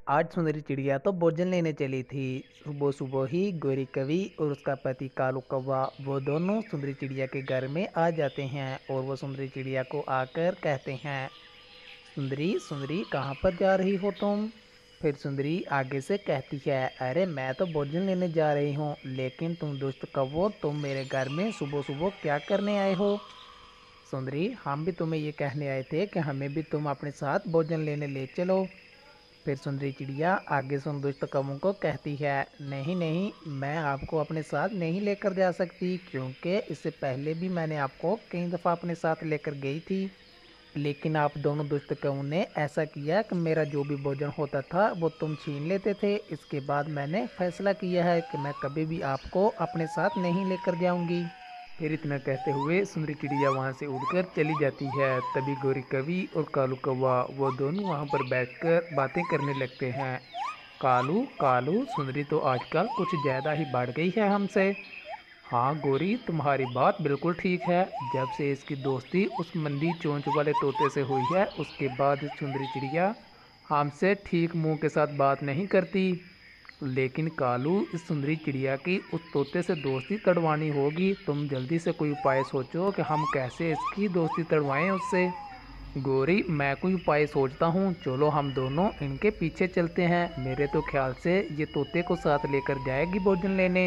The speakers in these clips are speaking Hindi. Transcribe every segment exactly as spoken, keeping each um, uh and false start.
आज सुंदरी चिड़िया तो भोजन लेने चली थी। सुबह सुबह ही गोरी कवि और उसका पति कालू कौवा वो दोनों सुंदरी चिड़िया के घर में आ जाते हैं और वो सुंदरी चिड़िया को आकर कहते हैं, सुंदरी सुंदरी कहाँ पर जा रही हो तुम। फिर सुंदरी आगे से कहती है, अरे मैं तो भोजन लेने जा रही हूँ, लेकिन तुम दुष्ट कौवो तुम मेरे घर में सुबह सुबह क्या करने आए हो। सुंदरी, हम भी तुम्हें ये कहने आए थे कि हमें भी तुम अपने साथ भोजन लेने ले चलो। फिर सुंदरी चिड़िया आगे से उन दुष्ट कौवों को कहती है, नहीं नहीं, मैं आपको अपने साथ नहीं लेकर जा सकती, क्योंकि इससे पहले भी मैंने आपको कई दफ़ा अपने साथ लेकर गई थी, लेकिन आप दोनों दुष्ट कौवों ने ऐसा किया कि मेरा जो भी भोजन होता था वो तुम छीन लेते थे। इसके बाद मैंने फैसला किया है कि मैं कभी भी आपको अपने साथ नहीं लेकर जाऊंगी। फिर इतना कहते हुए सुंदरी चिड़िया वहाँ से उड़कर चली जाती है। तभी गोरी कवि और कालू कौवा वो दोनों वहाँ पर बैठकर बातें करने लगते हैं। कालू कालू, सुंदरी तो आजकल कुछ ज़्यादा ही बढ़ गई है हमसे। हाँ गोरी, तुम्हारी बात बिल्कुल ठीक है। जब से इसकी दोस्ती उस मंदी चोंच वाले तोते से हुई है, उसके बाद सुंदरी चिड़िया हमसे ठीक मुंह के साथ बात नहीं करती। लेकिन कालू, इस सुंदरी चिड़िया की उस तोते से दोस्ती तड़वानी होगी। तुम जल्दी से कोई उपाय सोचो कि हम कैसे इसकी दोस्ती तड़वाएं उससे। गोरी, मैं कोई उपाय सोचता हूँ, चलो हम दोनों इनके पीछे चलते हैं। मेरे तो ख्याल से ये तोते को साथ लेकर जाएगी भोजन लेने।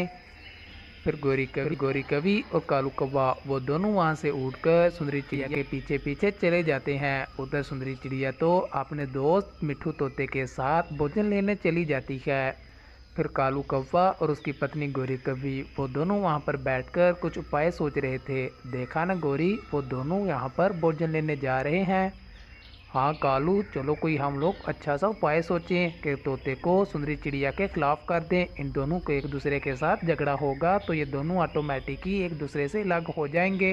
फिर गोरी कवि गोरी कवि और कालू कौवा वो दोनों वहाँ से उड़कर सुंदरी चिड़िया के पीछे पीछे चले जाते हैं। उधर सुंदरी चिड़िया तो अपने दोस्त मिट्ठू तोते के साथ भोजन लेने चली जाती है। फिर कालू कौवा और उसकी पत्नी गोरी कवि वो दोनों वहाँ पर बैठकर कुछ उपाय सोच रहे थे। देखा ना गोरी, वो दोनों यहाँ पर भोजन लेने जा रहे हैं। हाँ कालू, चलो कोई हम लोग अच्छा सा उपाय सोचें कि तोते को सुंदरी चिड़िया के खिलाफ कर दें। इन दोनों को एक दूसरे के साथ झगड़ा होगा तो ये दोनों ऑटोमेटिक ही एक दूसरे से अलग हो जाएंगे।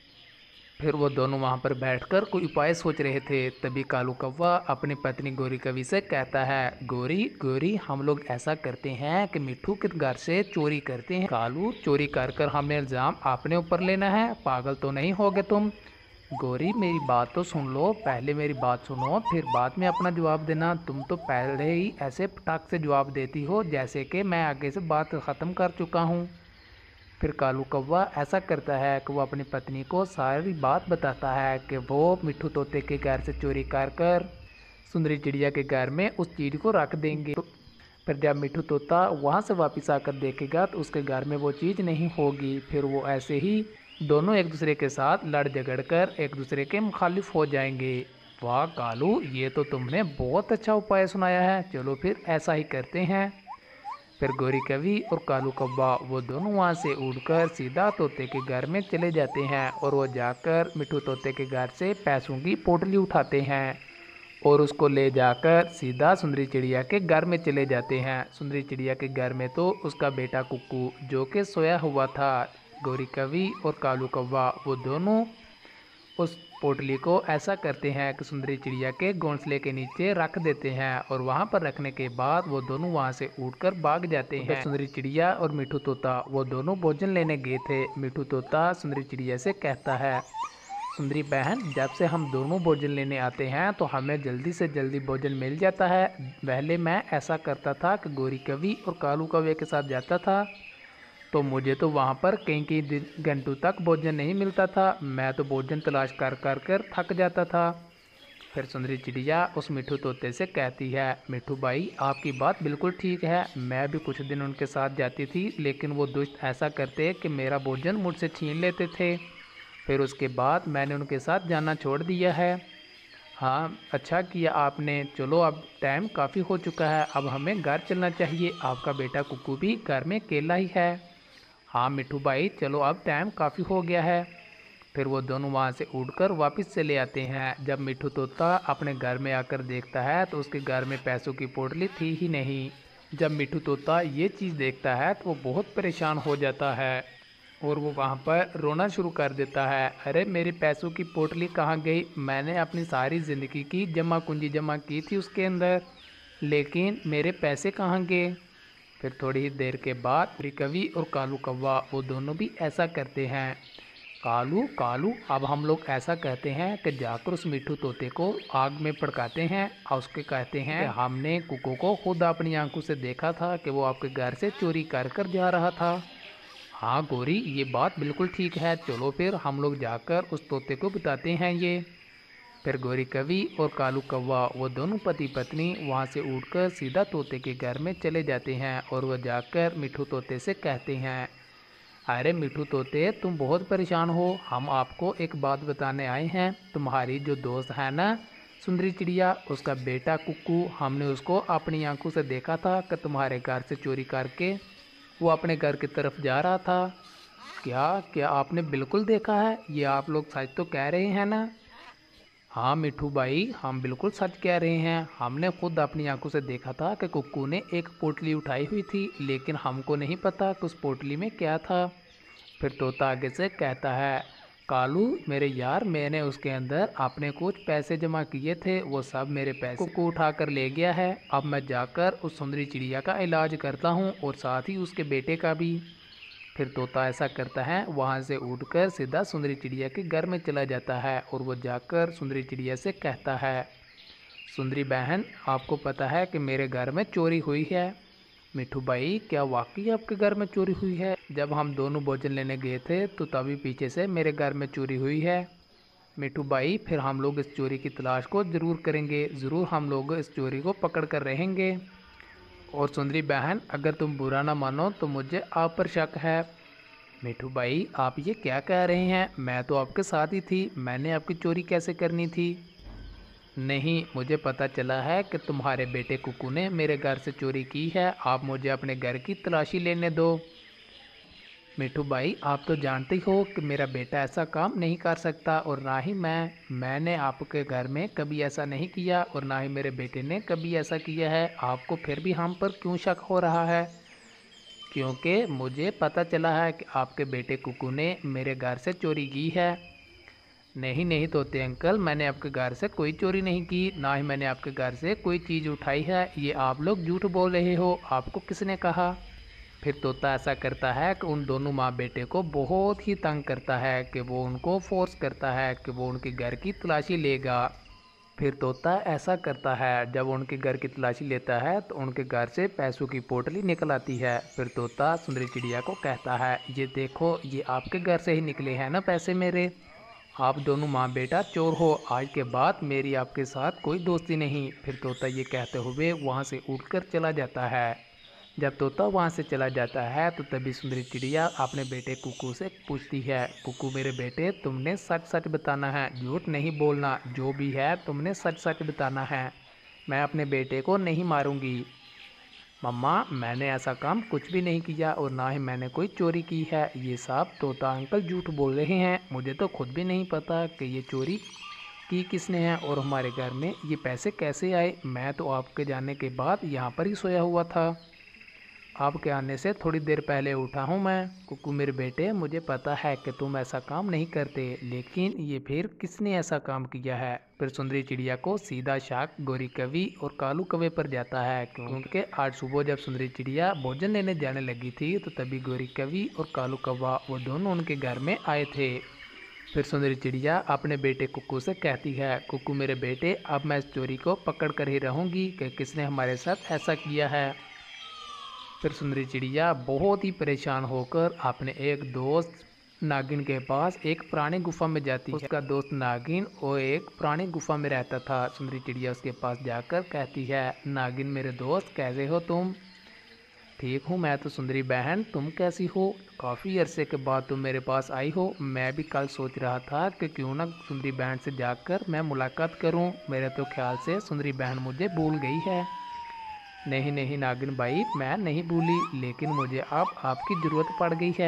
फिर वो दोनों वहाँ पर बैठकर कोई उपाय सोच रहे थे। तभी कालू कौवा अपनी पत्नी गोरी कवि से कहता है, गोरी गोरी, हम लोग ऐसा करते हैं कि मिट्ठू के घर से चोरी करते हैं। कालू, चोरी कर कर हमें इल्ज़ाम अपने ऊपर लेना है? पागल तो नहीं होगे तुम। गोरी, मेरी बात तो सुन लो, पहले मेरी बात सुनो फिर बाद में अपना जवाब देना। तुम तो पहले ही ऐसे पटाख से जवाब देती हो जैसे कि मैं आगे से बात ख़त्म कर चुका हूँ। फिर कालू कौवा ऐसा करता है कि वो अपनी पत्नी को सारी बात बताता है कि वो मिट्ठू तोते के घर से चोरी कर कर सुंदरी चिड़िया के घर में उस चीज़ को रख देंगे। तो फिर जब मिट्ठू तोता वहाँ से वापस आकर देखेगा तो उसके घर में वो चीज़ नहीं होगी। फिर वो ऐसे ही दोनों एक दूसरे के साथ लड़ झगड़ कर एक दूसरे के मुखालिफ हो जाएंगे। वाह कालू, ये तो तुमने बहुत अच्छा उपाय सुनाया है, चलो फिर ऐसा ही करते हैं। फिर गोरी कवि और कालू कौवा वो दोनों वहाँ से उड़कर सीधा तोते के घर में चले जाते हैं और वो जाकर मिट्ठू तोते के घर से पैसों की पोटली उठाते हैं और उसको ले जाकर सीधा सुंदरी चिड़िया के घर में चले जाते हैं। सुंदरी चिड़िया के घर में तो उसका बेटा कुक्कू जो कि सोया हुआ था। गोरी कवि और कालू कौवा वो दोनों उस पोटली को ऐसा करते हैं कि सुंदरी चिड़िया के घोंसले के नीचे रख देते हैं और वहां पर रखने के बाद वो दोनों वहां से उड़कर भाग जाते हैं। सुंदरी चिड़िया और मिठू तोता वो दोनों भोजन लेने गए थे। मिठू तोता सुंदरी चिड़िया से कहता है, सुंदरी बहन, जब से हम दोनों भोजन लेने आते हैं तो हमें जल्दी से जल्दी भोजन मिल जाता है। पहले मैं ऐसा करता था कि गोरी कवि और कालू कौवे के साथ जाता था तो मुझे तो वहाँ पर कई कई दिन घंटों तक भोजन नहीं मिलता था। मैं तो भोजन तलाश कर कर कर थक जाता था। फिर सुंदरी चिड़िया उस मिठू तोते से कहती है, मिठू भाई, आपकी बात बिल्कुल ठीक है। मैं भी कुछ दिन उनके साथ जाती थी, लेकिन वो दुष्ट ऐसा करते कि मेरा भोजन मुझसे छीन लेते थे। फिर उसके बाद मैंने उनके साथ जाना छोड़ दिया है। हाँ, अच्छा किया आपने। चलो अब टाइम काफ़ी हो चुका है, अब हमें घर चलना चाहिए। आपका बेटा कुक्कू भी घर में अकेला ही है। हाँ मिठू भाई, चलो अब टाइम काफ़ी हो गया है। फिर वो दोनों वहाँ से उड़कर वापस चले आते हैं। जब मिठू तोता अपने घर में आकर देखता है तो उसके घर में पैसों की पोटली थी ही नहीं। जब मिठू तोता ये चीज़ देखता है तो वो बहुत परेशान हो जाता है और वो वहाँ पर रोना शुरू कर देता है। अरे मेरे पैसों की पोटली कहाँ गई? मैंने अपनी सारी ज़िंदगी की जमा पूंजी जमा की थी उसके अंदर, लेकिन मेरे पैसे कहाँ गए? फिर थोड़ी ही देर के बाद कवि और कालू कौवा वो दोनों भी ऐसा करते हैं। कालू कालू अब हम लोग ऐसा कहते हैं कि जाकर उस मिट्ठू तोते को आग में पड़काते हैं और उसके कहते हैं कि हमने कुकू को खुद अपनी आंखों से देखा था कि वो आपके घर से चोरी कर कर जा रहा था। हाँ गोरी, ये बात बिल्कुल ठीक है, चलो फिर हम लोग जाकर उस तोते को बताते हैं ये। फिर गोरी कवि और कालू कौवा वो दोनों पति पत्नी वहाँ से उठकर सीधा तोते के घर में चले जाते हैं और वह जाकर मिट्ठू तोते से कहते हैं, अरे मिट्ठू तोते, तुम बहुत परेशान हो, हम आपको एक बात बताने आए हैं। तुम्हारी जो दोस्त है ना सुंदरी चिड़िया, उसका बेटा कुक्कू, हमने उसको अपनी आंखों से देखा था कि तुम्हारे घर से चोरी करके वो अपने घर की तरफ जा रहा था। क्या क्या आपने बिल्कुल देखा है? ये आप लोग सच तो कह रहे हैं ना? हाँ मिट्ठू भाई, हम बिल्कुल सच कह रहे हैं। हमने खुद अपनी आंखों से देखा था कि कुक्कू ने एक पोटली उठाई हुई थी, लेकिन हमको नहीं पता कि उस पोटली में क्या था। फिर तोता आगे से कहता है, कालू मेरे यार, मैंने उसके अंदर अपने कुछ पैसे जमा किए थे, वो सब मेरे पैसे को उठा कर ले गया है। अब मैं जाकर उस सुंदरी चिड़िया का इलाज करता हूँ और साथ ही उसके बेटे का भी। फिर तोता ऐसा करता है, वहाँ से उठकर सीधा सुंदरी चिड़िया के घर में चला जाता है और वो जाकर सुंदरी चिड़िया से कहता है, सुंदरी बहन, आपको पता है कि मेरे घर में चोरी हुई है। मिट्ठू भाई, क्या वाकई आपके घर में चोरी हुई है? जब हम दोनों भोजन लेने गए थे तो तभी पीछे से मेरे घर में चोरी हुई है। मिट्ठू भाई, फिर हम लोग इस चोरी की तलाश को ज़रूर करेंगे, ज़रूर हम लोग इस चोरी को पकड़ कर रहेंगे। और सुंदरी बहन, अगर तुम बुरा ना मानो तो मुझे आप पर शक है। मिट्ठू भाई, आप ये क्या कह रहे हैं? मैं तो आपके साथ ही थी, मैंने आपकी चोरी कैसे करनी थी? नहीं, मुझे पता चला है कि तुम्हारे बेटे कुकू ने मेरे घर से चोरी की है। आप मुझे अपने घर की तलाशी लेने दो। मिट्ठू भाई, आप तो जानते ही हो कि मेरा बेटा ऐसा काम नहीं कर सकता और ना ही मैं मैंने आपके घर में कभी ऐसा नहीं किया और ना ही मेरे बेटे ने कभी ऐसा किया है। आपको फिर भी हम पर क्यों शक हो रहा है? क्योंकि मुझे पता चला है कि आपके बेटे कुकू ने मेरे घर से चोरी की है। नहीं नहीं तोते अंकल, मैंने आपके घर से कोई चोरी नहीं की, ना ही मैंने आपके घर से कोई चीज़ उठाई है। ये आप लोग झूठ बोल रहे हो, आपको किसने कहा? फिर तोता ऐसा करता है कि उन दोनों माँ बेटे को बहुत ही तंग करता है कि वो उनको फोर्स करता है कि वो उनके घर की तलाशी लेगा। फिर तोता ऐसा करता है, जब उनके घर की तलाशी लेता है तो उनके घर से पैसों की पोटली निकल आती है। फिर तोता सुंदरी चिड़िया को कहता है, ये देखो, ये आपके घर से ही निकले हैं ना पैसे मेरे। आप दोनों माँ बेटा चोर हो, आज के बाद मेरी आपके साथ कोई दोस्ती नहीं। फिर तोता ये कहते हुए वहाँ से उठकर चला जाता है। जब तोता वहाँ से चला जाता है तो तभी सुंदरी चिड़िया अपने बेटे कुकू से पूछती है, कुकू मेरे बेटे, तुमने सच सच बताना है, झूठ नहीं बोलना, जो भी है तुमने सच सच बताना है, मैं अपने बेटे को नहीं मारूंगी। मम्मा, मैंने ऐसा काम कुछ भी नहीं किया और ना ही मैंने कोई चोरी की है। ये सब तोता अंकल झूठ बोल रहे हैं, मुझे तो खुद भी नहीं पता कि ये चोरी की किसने है और हमारे घर में ये पैसे कैसे आए। मैं तो आपके जाने के बाद यहाँ पर ही सोया हुआ था, आपके आने से थोड़ी देर पहले उठा हूँ मैं। कुकू मेरे बेटे, मुझे पता है कि तुम ऐसा काम नहीं करते, लेकिन ये फिर किसने ऐसा काम किया है? फिर सुंदरी चिड़िया को सीधा शक गोरी कवि और कालू कौवे पर जाता है, क्योंकि आज सुबह जब सुंदरी चिड़िया भोजन लेने जाने लगी थी तो तभी गोरी कवि और कालू कौवा वो दोनों उनके घर में आए थे। फिर सुंदरी चिड़िया अपने बेटे कुकू से कहती है, कुकू मेरे बेटे, अब मैं इस चोरी को पकड़ कर ही रहूँगी कि किसने हमारे साथ ऐसा किया है। फिर सुंदरी चिड़िया बहुत ही परेशान होकर अपने एक दोस्त नागिन के पास एक पुरानी गुफा में जाती है। उसका दोस्त नागिन वो एक पुरानी गुफा में रहता था। सुंदरी चिड़िया उसके पास जाकर कहती है, नागिन मेरे दोस्त, कैसे हो तुम? ठीक हूँ मैं तो सुंदरी बहन, तुम कैसी हो? काफ़ी अरसे के बाद तुम मेरे पास आई हो। मैं भी कल सोच रहा था कि क्यों ना सुंदरी बहन से जाकर मैं मुलाकात करूँ। मेरे तो ख्याल से सुंदरी बहन मुझे भूल गई है। नहीं नहीं नागिन भाई, मैं नहीं भूली, लेकिन मुझे अब आपकी ज़रूरत पड़ गई है।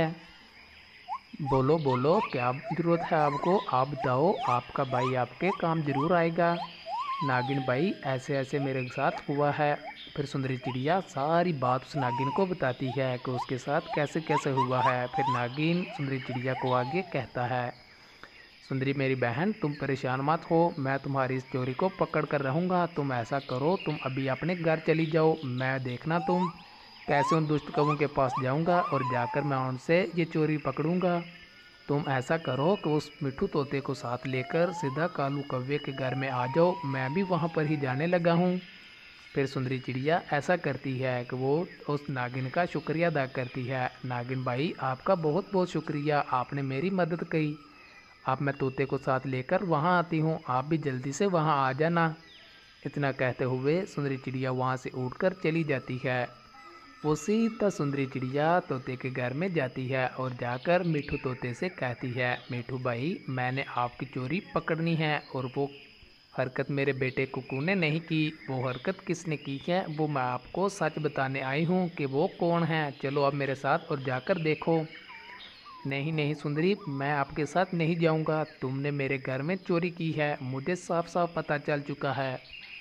बोलो बोलो, क्या ज़रूरत है आपको? आप बताओ, आपका भाई आपके काम ज़रूर आएगा। नागिन भाई, ऐसे ऐसे मेरे साथ हुआ है। फिर सुंदरी चिड़िया सारी बात उस नागिन को बताती है कि उसके साथ कैसे कैसे हुआ है। फिर नागिन सुंदरी चिड़िया को आगे कहता है, सुंदरी मेरी बहन, तुम परेशान मत हो, मैं तुम्हारी इस चोरी को पकड़ कर रहूँगा। तुम ऐसा करो, तुम अभी अपने घर चली जाओ, मैं देखना तुम कैसे उन दुष्ट कौवों के पास जाऊँगा और जाकर मैं उनसे ये चोरी पकड़ूँगा। तुम ऐसा करो कि उस मिठू तोते को साथ लेकर सीधा कालू कौवे के घर में आ जाओ, मैं भी वहाँ पर ही जाने लगा हूँ। फिर सुंदरी चिड़िया ऐसा करती है कि वो उस नागिन का शुक्रिया अदा करती है। नागिन भाई, आपका बहुत बहुत शुक्रिया, आपने मेरी मदद की। अब मैं तोते को साथ लेकर वहाँ आती हूँ, आप भी जल्दी से वहाँ आ जाना। इतना कहते हुए सुंदरी चिड़िया वहाँ से उड़कर चली जाती है। वो सीधा सुंदरी चिड़िया तोते के घर में जाती है और जाकर मिठू तोते से कहती है, मिठू भाई, मैंने आपकी चोरी पकड़नी है और वो हरकत मेरे बेटे कुकू ने नहीं की। वो हरकत किसने की है वो मैं आपको सच बताने आई हूँ कि वो कौन है। चलो अब मेरे साथ और जाकर देखो। नहीं नहीं सुंदरी, मैं आपके साथ नहीं जाऊँगा, तुमने मेरे घर में चोरी की है, मुझे साफ साफ पता चल चुका है।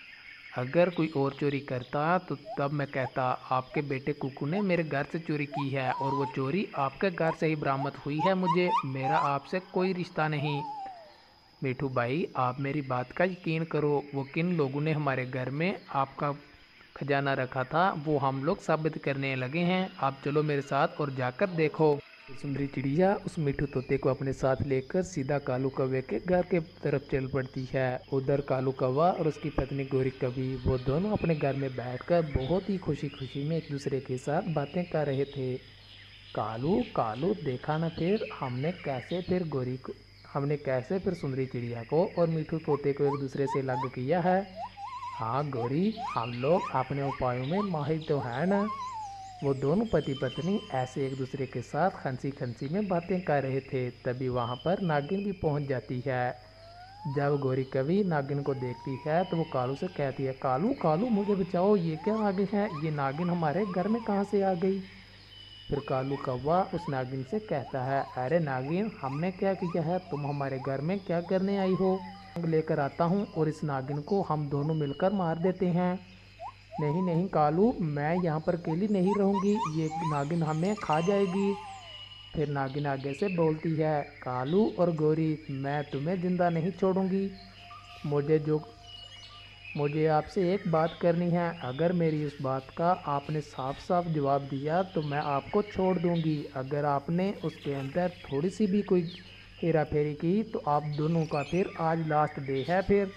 अगर कोई और चोरी करता तो तब मैं कहता आपके बेटे कुकू ने मेरे घर से चोरी की है, और वो चोरी आपके घर से ही बरामद हुई है। मुझे मेरा आपसे कोई रिश्ता नहीं। मिठू भाई, आप मेरी बात का यकीन करो, वो किन लोगों ने हमारे घर में आपका खजाना रखा था वो हम लोग साबित करने लगे हैं। आप चलो मेरे साथ और जाकर देखो। सुंदरी चिड़िया उस मिठू तोते को अपने साथ लेकर सीधा कालू कौवे के घर के तरफ चल पड़ती है। उधर कालू कौवा और उसकी पत्नी गोरी कवि वो दोनों अपने घर में बैठकर बहुत ही खुशी खुशी में एक दूसरे के साथ बातें कर रहे थे। कालू कालू, देखा ना फिर हमने कैसे फिर गोरी को हमने कैसे फिर सुंदरी चिड़िया को और मिठू तोते को एक दूसरे से अलग किया है। हाँ गोरी, हम लोग अपने उपायों में माहिर तो है ना। वो दोनों पति पत्नी ऐसे एक दूसरे के साथ खंसी खंसी में बातें कर रहे थे। तभी वहाँ पर नागिन भी पहुँच जाती है। जब गोरी कवि नागिन को देखती है तो वो कालू से कहती है, कालू कालू मुझे बचाओ, ये क्या नागिन है, ये नागिन हमारे घर में कहाँ से आ गई। फिर कालू कौवा उस नागिन से कहता है, अरे नागिन, हमने क्या किया है, तुम हमारे घर में क्या करने आई हो। लेकर आता हूँ और इस नागिन को हम दोनों मिलकर मार देते हैं। नहीं नहीं कालू, मैं यहाँ पर अकेली नहीं रहूँगी, ये नागिन हमें खा जाएगी। फिर नागिन आगे से बोलती है, कालू और गोरी, मैं तुम्हें जिंदा नहीं छोड़ूंगी। मुझे जो मुझे आपसे एक बात करनी है, अगर मेरी उस बात का आपने साफ साफ जवाब दिया तो मैं आपको छोड़ दूंगी। अगर आपने उसके अंदर थोड़ी सी भी कोई हेरा फेरी की तो आप दोनों का फिर आज लास्ट डे है। फिर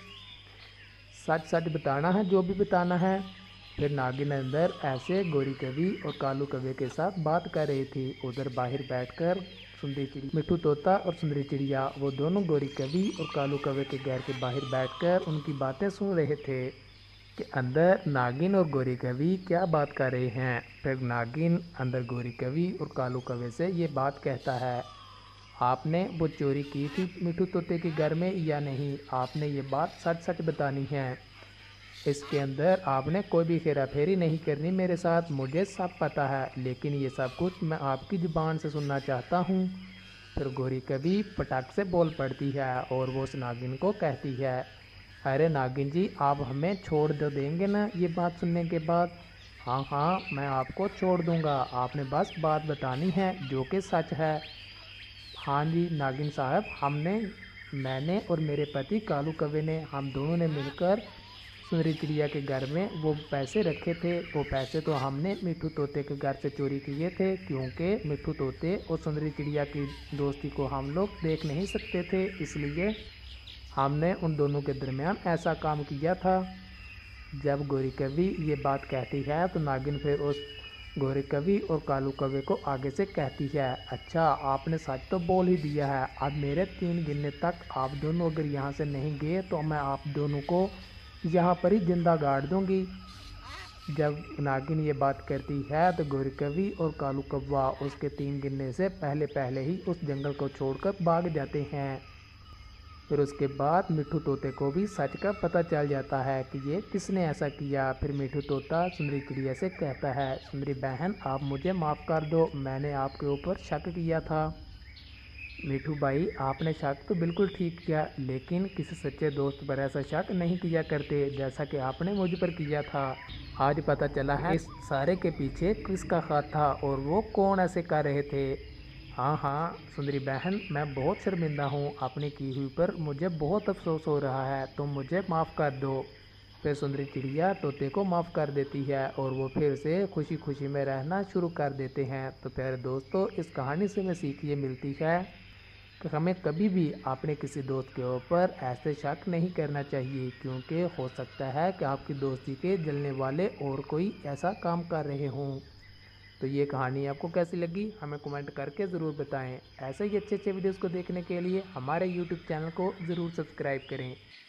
सच सच बताना है, जो भी बताना है। फिर नागिन अंदर ऐसे गोरी कवि और कालू कौवे के साथ बात कर रही थी। उधर बाहर बैठकर सुंदरी चिड़िया, मिठू तोता और सुंदरी चिड़िया वो दोनों गोरी कवि और कालू कौवे के घर के बाहर बैठकर उनकी बातें सुन रहे थे कि अंदर नागिन और गोरी कवि क्या बात कर रहे हैं। फिर नागिन अंदर गोरी कवि और कालू कौवे से ये बात कहता है, आपने वो चोरी की थी मिठू तोते के घर में या नहीं, आपने ये बात सच सच बतानी है। इसके अंदर आपने कोई भी हेरा फेरी नहीं करनी मेरे साथ, मुझे सब पता है, लेकिन ये सब कुछ मैं आपकी ज़ुबान से सुनना चाहता हूँ। फिर गोरी कवि पटाख से बोल पड़ती है और वो उस नागिन को कहती है, अरे नागिन जी, आप हमें छोड़ दो देंगे ना ये बात सुनने के बाद। हाँ हाँ, मैं आपको छोड़ दूँगा, आपने बस बात बतानी है जो कि सच है। हाँ जी नागिन साहब, हमने मैंने और मेरे पति कालू कौवे ने हम दोनों ने मिलकर सुंदरी चिड़िया के घर में वो पैसे रखे थे। वो पैसे तो हमने मिठू तोते के घर से चोरी किए थे, क्योंकि मिठू तोते और सुंदरी चिड़िया की दोस्ती को हम लोग देख नहीं सकते थे, इसलिए हमने उन दोनों के दरमियान ऐसा काम किया था। जब गोरी कवि ये बात कहती है तो नागिन फिर उस गोरी कवि और कालू कौवे को आगे से कहती है, अच्छा आपने सच तो बोल ही दिया है, अब मेरे तीन गिनने तक आप दोनों अगर यहाँ से नहीं गए तो मैं आप दोनों को यहाँ पर ही जिंदा गाड़ दूंगी। जब नागिन ये बात करती है तो गोरी कवि और कालू कौवा उसके तीन गिनने से पहले पहले ही उस जंगल को छोड़कर भाग जाते हैं। फिर उसके बाद मिठू तोते को भी सच का पता चल जाता है कि ये किसने ऐसा किया। फिर मिठू तोता सुंदरी चिड़िया से कहता है, सुंदरी बहन, आप मुझे माफ़ कर दो, मैंने आपके ऊपर शक किया था। मिठू भाई, आपने शक तो बिल्कुल ठीक किया, लेकिन किसी सच्चे दोस्त पर ऐसा शक नहीं किया करते जैसा कि आपने मुझ पर किया था। आज पता चला है इस सारे के पीछे किसका हाथ था और वो कौन ऐसे कर रहे थे। हाँ हाँ सुंदरी बहन, मैं बहुत शर्मिंदा हूँ, अपनी की हुई पर मुझे बहुत अफसोस हो रहा है, तुम मुझे माफ़ कर दो। फिर सुंदरी चिड़िया तोते को माफ़ कर देती है और वो फिर से खुशी खुशी में रहना शुरू कर देते हैं। तो प्यारे दोस्तों, इस कहानी से हमें सीख ये मिलती है कि हमें कभी भी अपने किसी दोस्त के ऊपर ऐसे शक नहीं करना चाहिए, क्योंकि हो सकता है कि आपकी दोस्ती के जलने वाले और कोई ऐसा काम कर रहे हों। तो ये कहानी आपको कैसी लगी हमें कमेंट करके ज़रूर बताएं। ऐसे ही अच्छे अच्छे वीडियोस को देखने के लिए हमारे यूट्यूब चैनल को ज़रूर सब्सक्राइब करें।